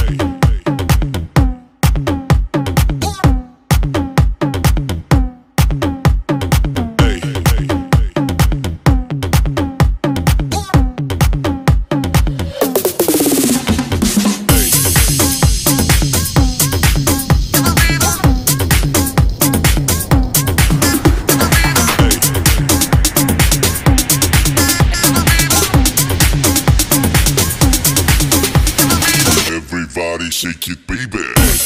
Shake it, baby.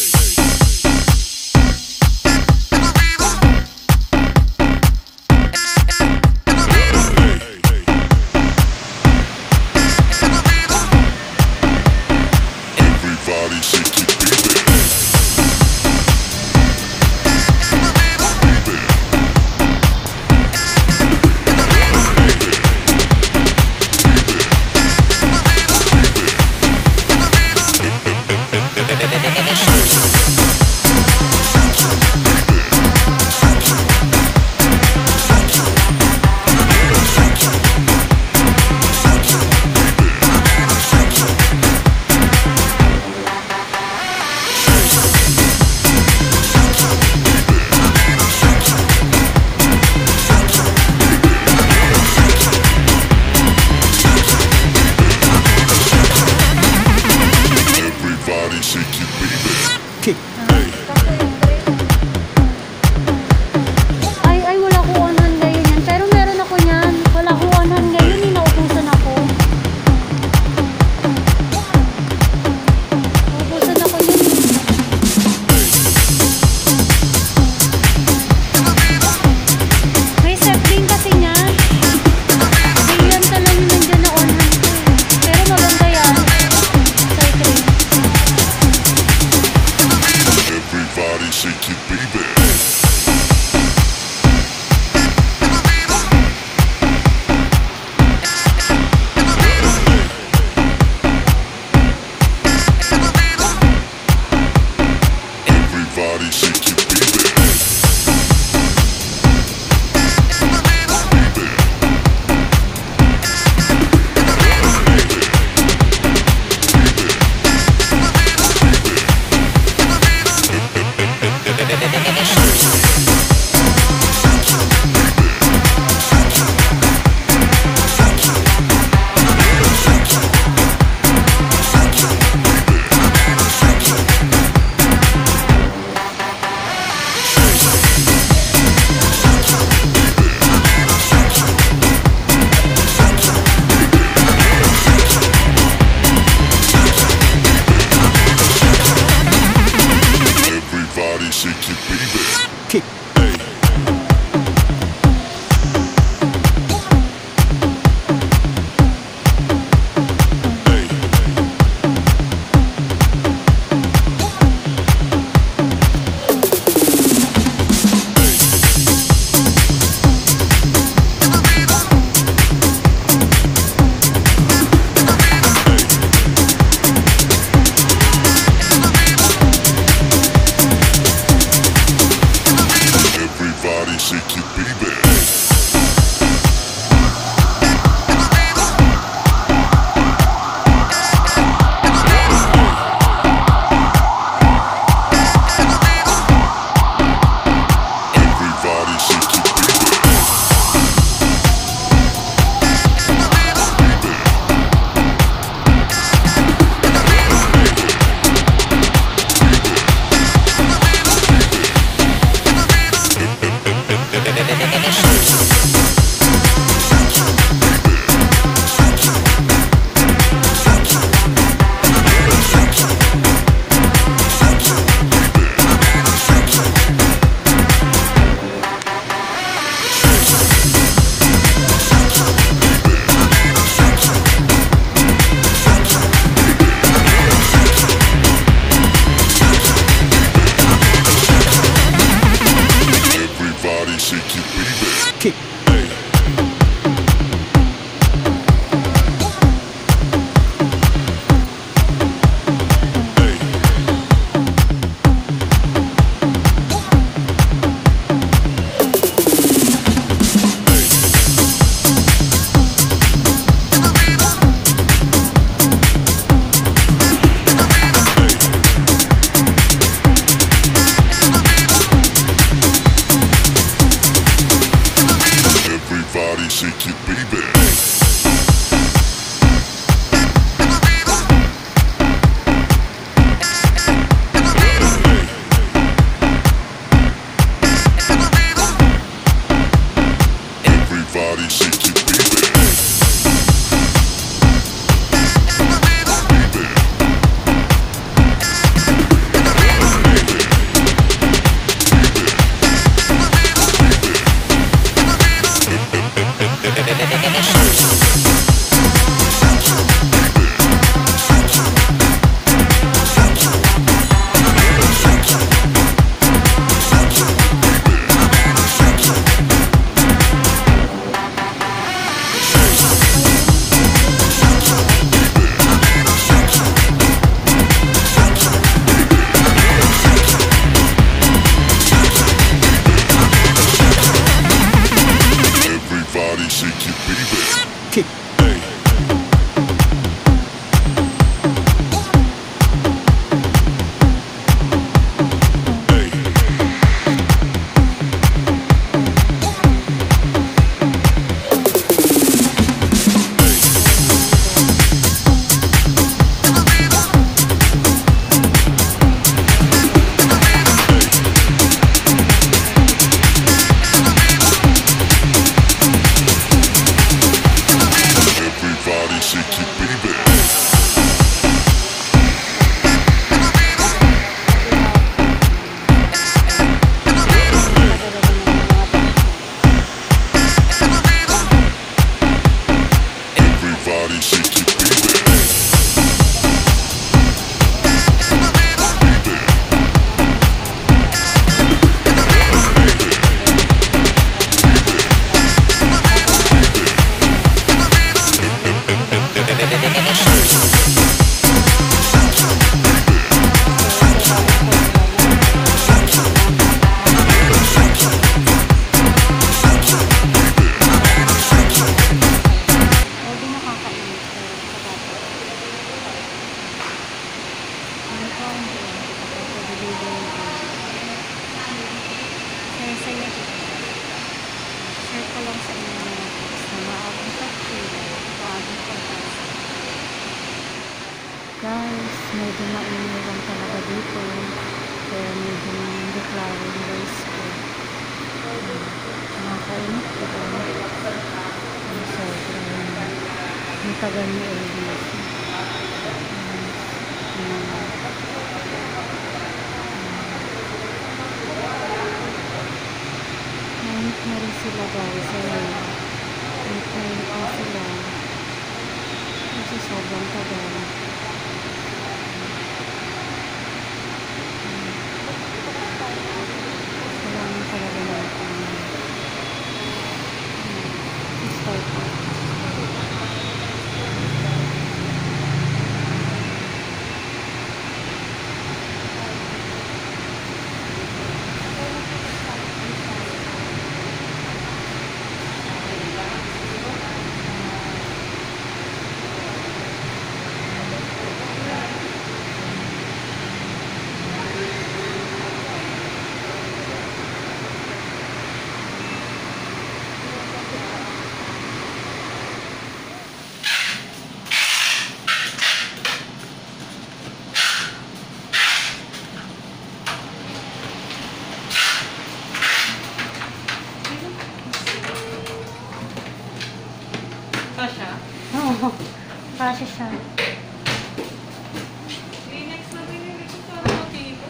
Everybody shake it, baby. Ay, wala ko 100 ngayon yan. Pero meron ako niyan. Wala ko 100 ngayon. Inautusan ako. Nautusan ako niyan. May sapling kasi niyan. Ngayon ka lang yung nandiyan na 100. Pero maganda yan. Everybody shake it, baby. Everybody shake it, baby. Everybody shake it, baby. Kick. Shake it, baby. Everybody shake it, baby. Kick. shake it, baby. Everybody shake it, baby. Everybody shake it, baby. Kick. Hey. Hey. Everybody shake it, baby. Everybody shake it, baby. Hindi nakakainis ko sa bata. Ano ko ang share ko lang sa inyo mga tips na maabot at maabot at guys, medyo mainilang talaga dito kaya medyo hindi klaro yung voice ko. Nakakainit ko ba? Ang sobrang matagal ni Elvis. Mainit na rin sila guys. Mainit na sila. Kasi sobrang tagal. Kailangan talaga natin. Start ko. Kasha? Oo. Kasi siya. Next na pinili ko para matito.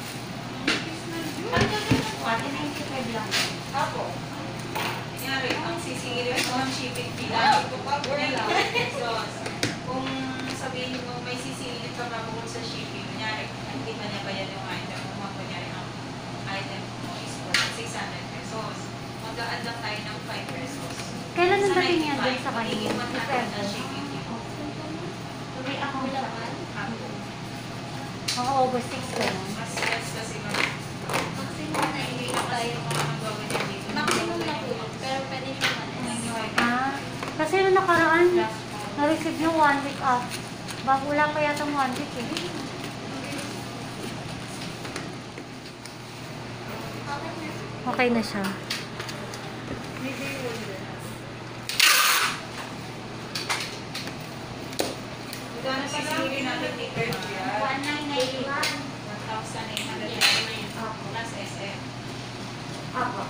Pati 95 lang. Apo. Kunyari, ang sisingilin ko ng shipping fee. Lagi ko pa wala. So, kung sabihin mo may sisingilin ka pa bukod sa shipping, kunyari, hindi pa niya bayad yung item mo. Kunyari, ang item mo is for 600 pesos. Mag-a-add lang tayo ng 5 pesos. Kailan ang Sa dating yan doon 95, sa kanila? magiging 100 December. na shipping fee mo. Tuloy ako sa Apo. mga August 6 ko lang. Mas less kasi Maximum na hindi na tayo. Maximum na po. Pero pwede siya malis. Ah, kasi nung nakaraan, na-receive yung 1 week off. Wala pa yata 1 week eh. Okay na siya. Limited yan. 1991. 1,899 plus SM. Apo.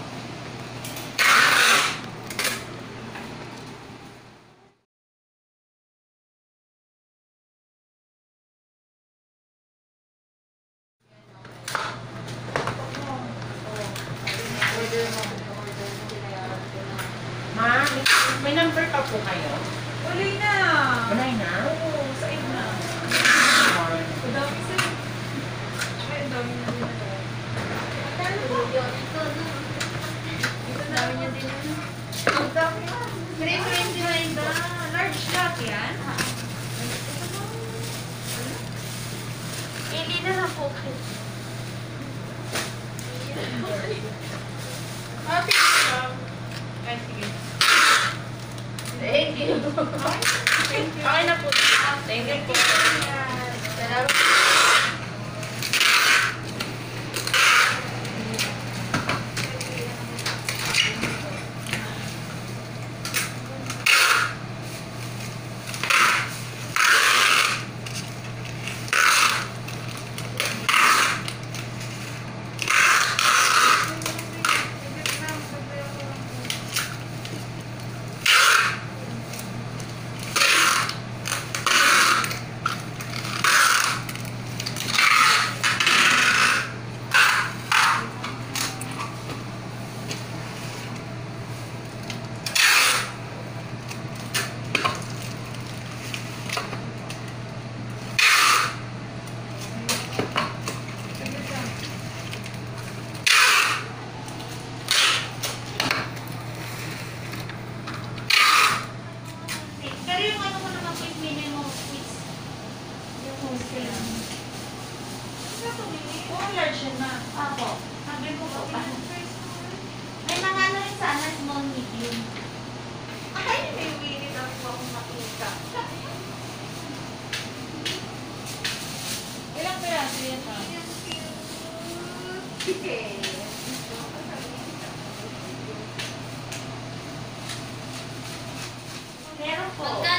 Ma, may number pa po kayo? Uli na! Wala na? Oo, sa na. Ang dami sa ay, ang dami na din ito. Ang dami niya din. Ang dami na. 329 na. Large lot yan. Hindi na lang po. Happy ka. Ay, sige. Thank you. Thank you. Okay na po. Thank you po. Salamat. Pero yung ano mo naman po yung minimum quiz. Yung wholesale. Oh, large yan na. Apo. Sabi ko po pa. May mga ano rin sana, small medium. Ay, may wili na po akong makita. Ilang piraso yan ha? Meron po. Magkano